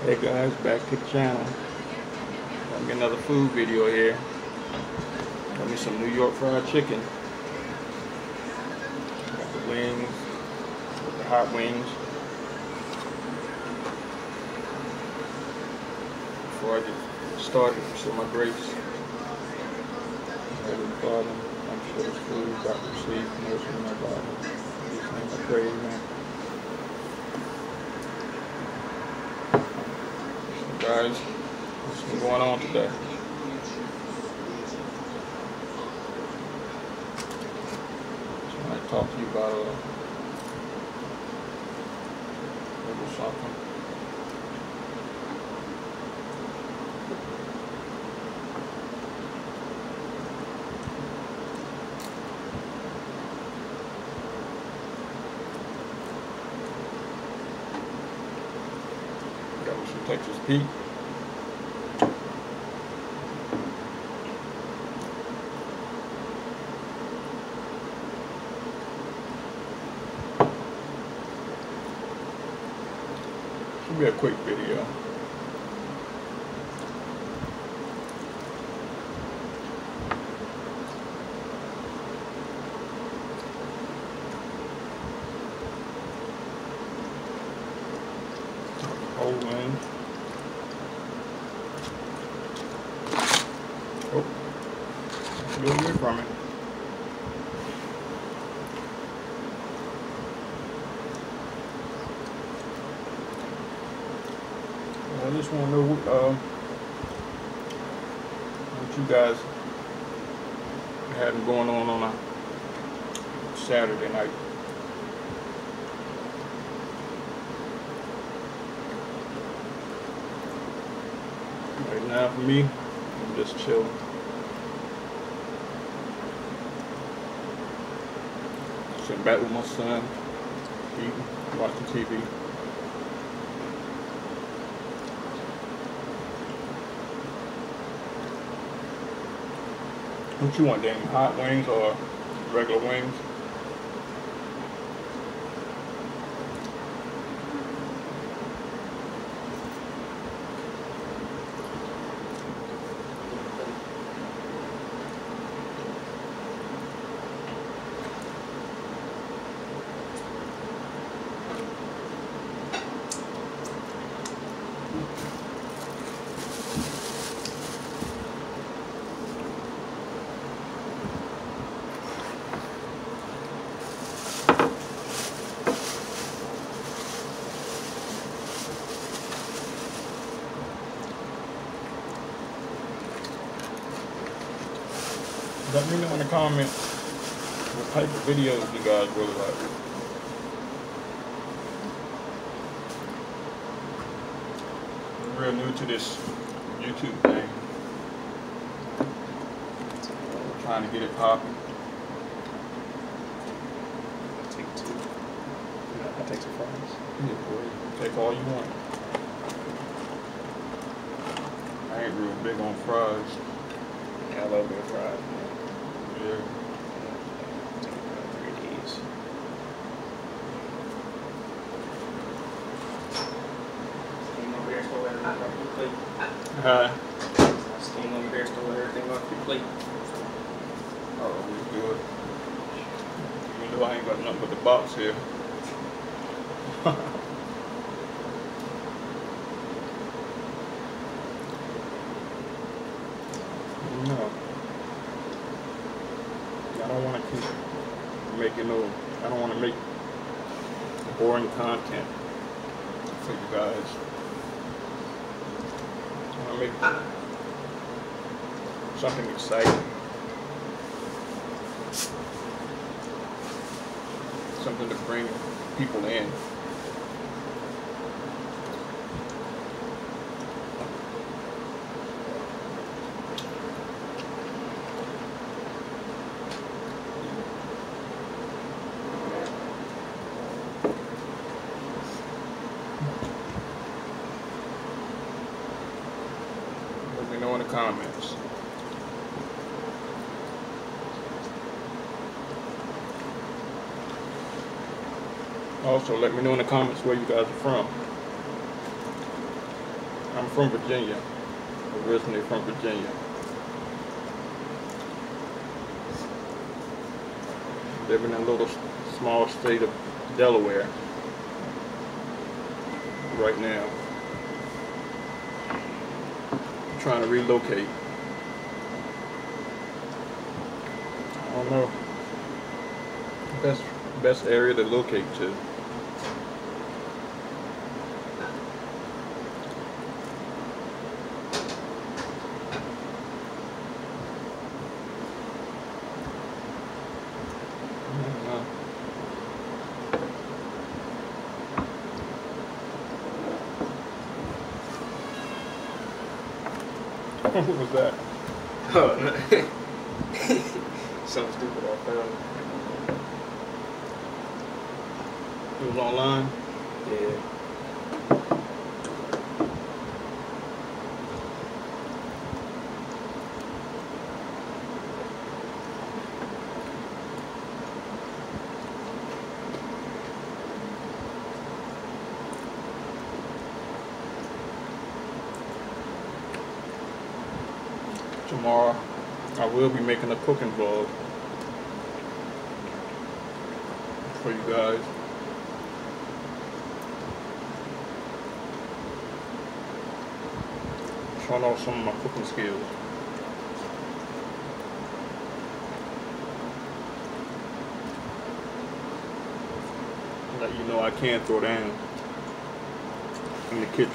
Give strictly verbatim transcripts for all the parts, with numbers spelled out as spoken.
Hey guys, back to the channel. Got me another food video here. Got me some New York fried chicken. Got the wings, the hot wings. Before I get started, show my grapes. Right at the bottom, I'm sure it's food, Doctor C, commercial in my bottom. These things are crazy, man. So guys, what's been going on today? I talk to you about a little something. Got me some Texas Pete. Should be a quick video. Whole wing. Oh, a little bit from it. I just want to know uh, what you guys are having going on on a Saturday night. Right now, for me, I'm just chilling. Sitting back with my son, eating, watching T V. What you want, Danny? Hot wings or regular wings? Let me know in the comments what type of videos you guys really like. I'm real new to this YouTube thing. I'm trying to get it popping. Take two. Yeah, I'll take some fries. Yeah, boy. Take all you want. I ain't real big on fries. Yeah, I love good fries. Yeah. Take uh, three of these. Steam over here, stole everything off your plate. Hi. Steam over here, stole everything off your plate. Oh, we good. Even though I ain't got nothing but the box here. No. I don't want to keep making no, I don't want to make boring content for you guys. I want to make something exciting. Something to bring people in. Let me know in the comments. Also, let me know in the comments where you guys are from. I'm from Virginia, originally from Virginia. Live in a little small state of Delaware right now. I'm trying to relocate. I don't know. Best best area to locate to. What was that? Oh, no. Something stupid I found. It was online? Yeah. Tomorrow, I will be making a cooking vlog for you guys. Showing off some of my cooking skills. Let you know I can throw down in the kitchen.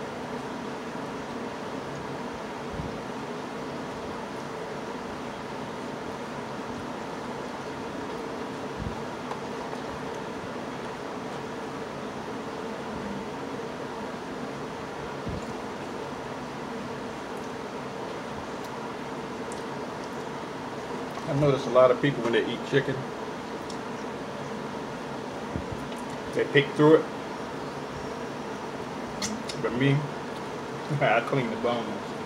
I notice a lot of people when they eat chicken, they pick through it. But me, I clean the bones.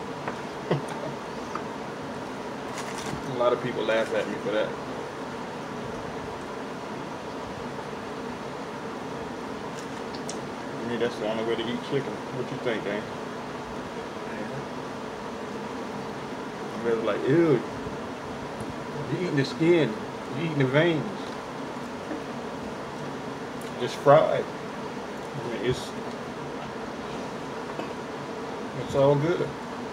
A lot of people laugh at me for that. I mean, that's the only way to eat chicken. What you think, eh? I was like, ew. You're eating the skin, you're eating the veins. Just fried. I mean, it's it's all good.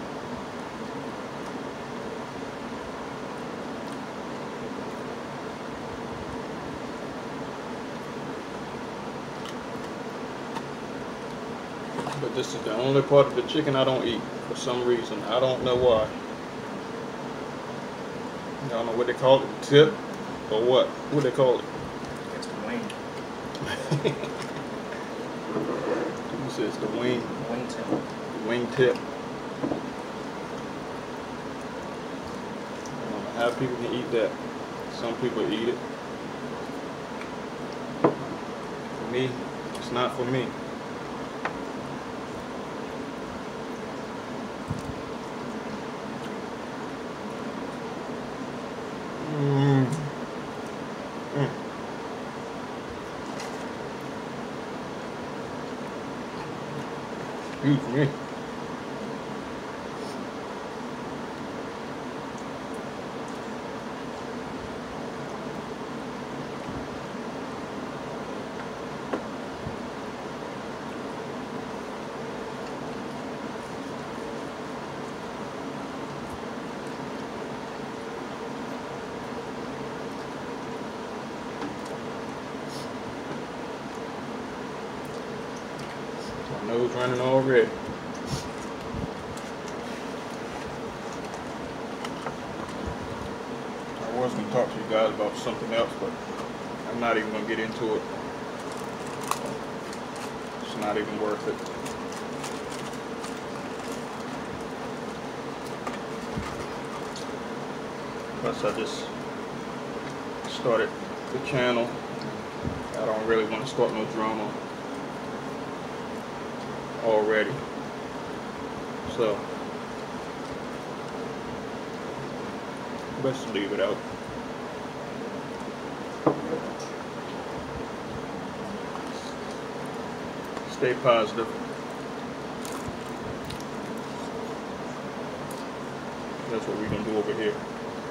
But this is the only part of the chicken I don't eat for some reason. I don't know why. I don't know what they call it, tip or what? What they call it? It's the wing. Who says the wing? Wing tip. The wing tip. I don't know how people can eat that. Some people eat it. For me, it's not for me. Mm. Mm. Excuse me. My nose running already. I was going to talk to you guys about something else, but I'm not even going to get into it. It's not even worth it. Plus, I just started the channel. I don't really want to start no drama already. So, let's leave it out. Stay positive. That's what we're gonna do over here.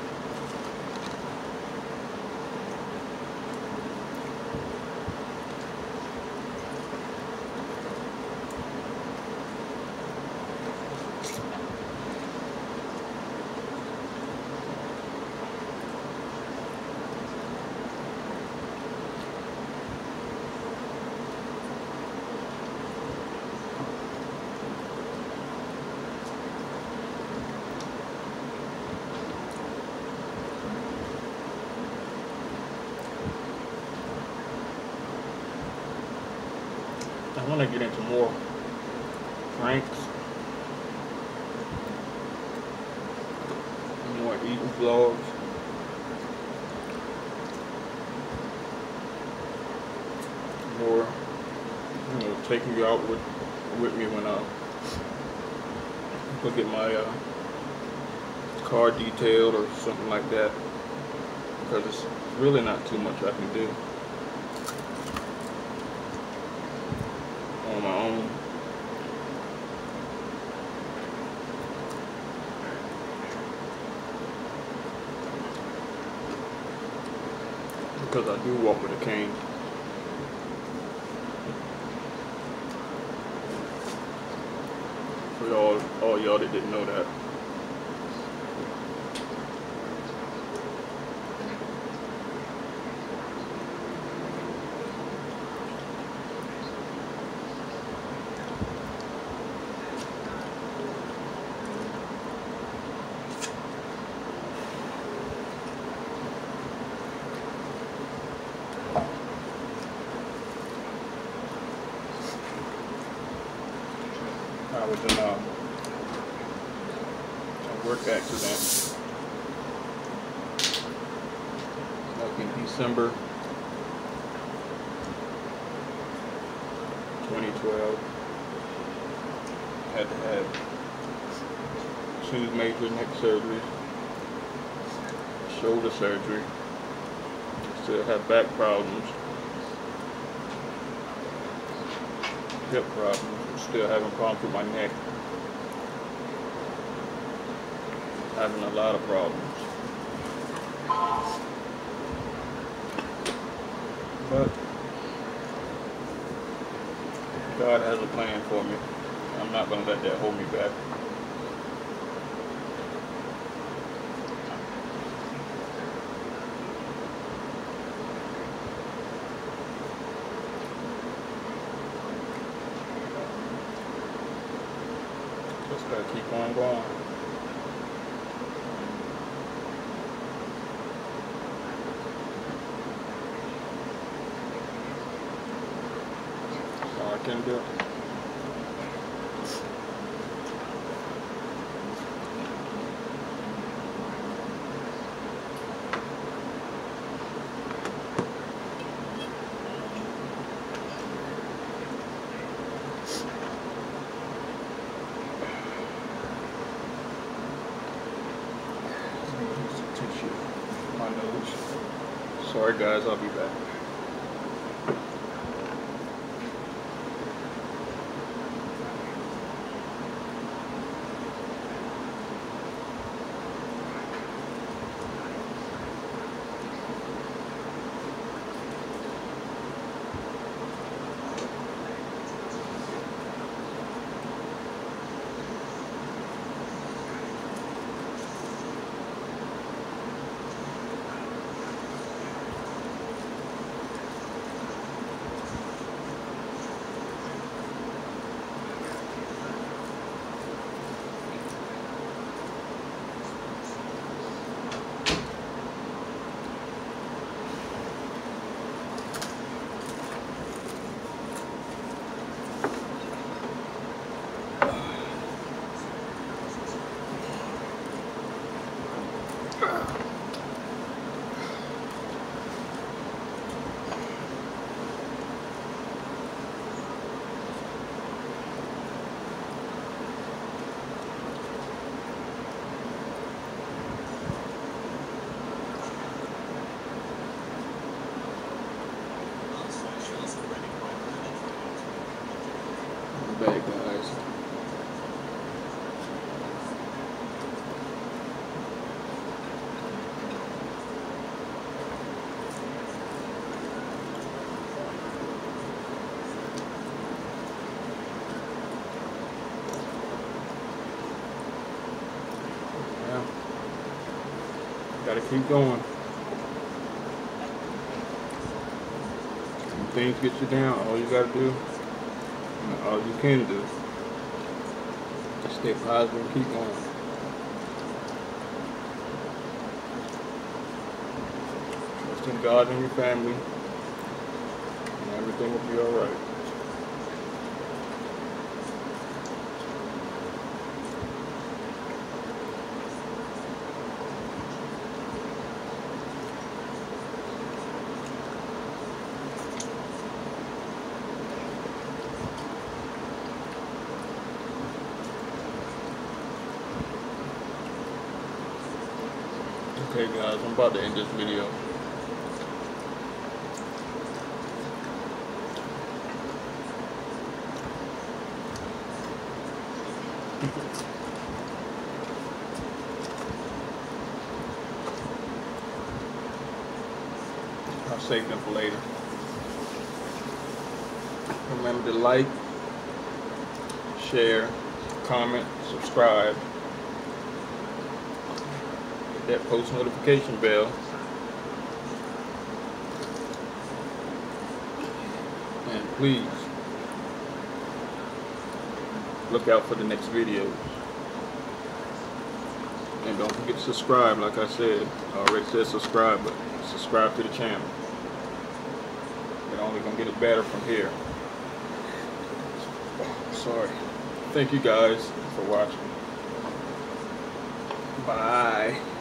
I want to get into more pranks, more eating vlogs. More, you know, taking you out with with me when I go get my uh, car detailed or something like that, because it's really not too much I can do on my own. Because I do walk with a cane. For all, all y'all that didn't know that. I was in a, a work accident like in December twenty twelve. Had to have two major neck surgeries, shoulder surgery, still have back problems, hip problems. Still having problems with my neck. Having a lot of problems. But God has a plan for me. I'm not going to let that hold me back. Just gotta keep on going. That's all I can do. My nose. Sorry guys, I'll be back. Gotta keep going. When things get you down, all you gotta do, and all you can do, is stay positive and keep going. Trust in God and your family, and everything will be alright. Okay guys, I'm about to end this video. I'll save them for later. Remember to like, share, comment, subscribe. Hit that post notification bell. And please look out for the next videos. And don't forget to subscribe, like I said. I already said subscribe, but subscribe to the channel. It's only gonna get it better from here. Sorry. Thank you guys for watching. Bye.